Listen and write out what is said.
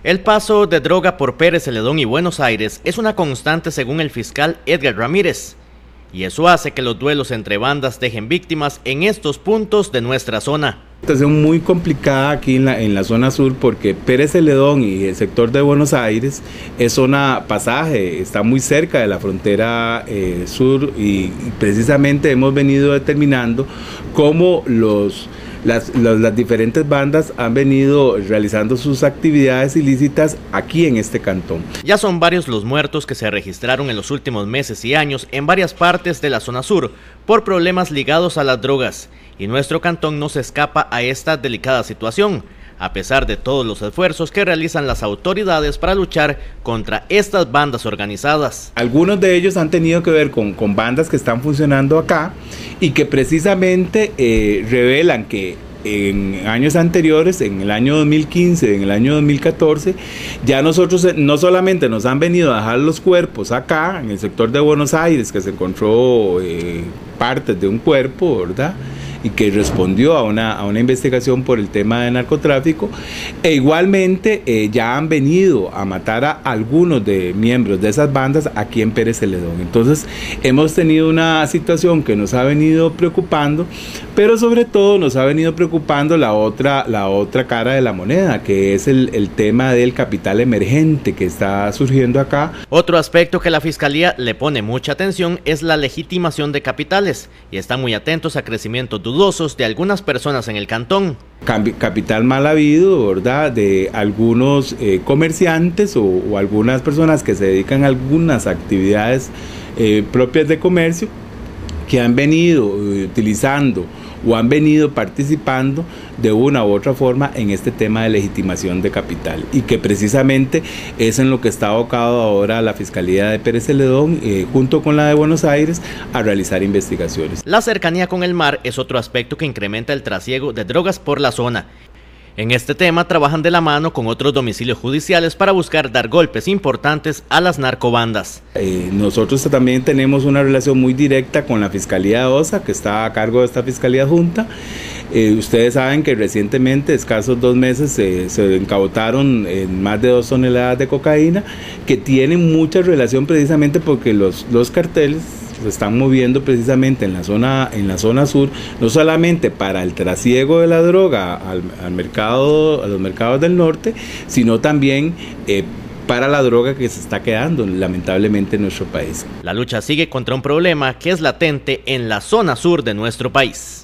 El paso de droga por Pérez Celedón y Buenos Aires es una constante según el fiscal Edgar Ramírez, y eso hace que los duelos entre bandas dejen víctimas en estos puntos de nuestra zona. Situación muy complicada aquí en la zona sur porque Pérez Celedón y el sector de Buenos Aires es zona pasaje, está muy cerca de la frontera sur y precisamente hemos venido determinando cómo las diferentes bandas han venido realizando sus actividades ilícitas aquí en este cantón. Ya son varios los muertos que se registraron en los últimos meses y años en varias partes de la zona sur por problemas ligados a las drogas, y nuestro cantón no se escapa a esta delicada situación, a pesar de todos los esfuerzos que realizan las autoridades para luchar contra estas bandas organizadas. Algunos de ellos han tenido que ver con bandas que están funcionando acá y que precisamente revelan que en años anteriores, en el año 2015, en el año 2014, ya nosotros no solamente nos han venido a dejar los cuerpos acá, en el sector de Buenos Aires, que se encontró partes de un cuerpo, ¿verdad?, y que respondió a una investigación por el tema de narcotráfico, e igualmente ya han venido a matar a algunos de miembros de esas bandas aquí en Pérez Celedón. Entonces hemos tenido una situación que nos ha venido preocupando, pero sobre todo nos ha venido preocupando la otra cara de la moneda, que es el tema del capital emergente que está surgiendo acá. Otro aspecto que la Fiscalía le pone mucha atención es la legitimación de capitales, y están muy atentos a crecimientos dudosos de algunas personas en el cantón. Capital mal habido, ¿verdad?, de algunos comerciantes o algunas personas que se dedican a algunas actividades propias de comercio, que han venido utilizando o han venido participando de una u otra forma en este tema de legitimación de capital, y que precisamente es en lo que está abocado ahora la Fiscalía de Pérez Celedón junto con la de Buenos Aires a realizar investigaciones. La cercanía con el mar es otro aspecto que incrementa el trasiego de drogas por la zona. En este tema trabajan de la mano con otros domicilios judiciales para buscar dar golpes importantes a las narcobandas. Nosotros también tenemos una relación muy directa con la Fiscalía de OSA, que está a cargo de esta Fiscalía Junta. Ustedes saben que recientemente, escasos 2 meses, se incautaron más de 2 toneladas de cocaína, que tienen mucha relación precisamente porque los carteles se están moviendo precisamente en la zona sur, no solamente para el trasiego de la droga a los mercados del norte, sino también para la droga que se está quedando lamentablemente en nuestro país. La lucha sigue contra un problema que es latente en la zona sur de nuestro país.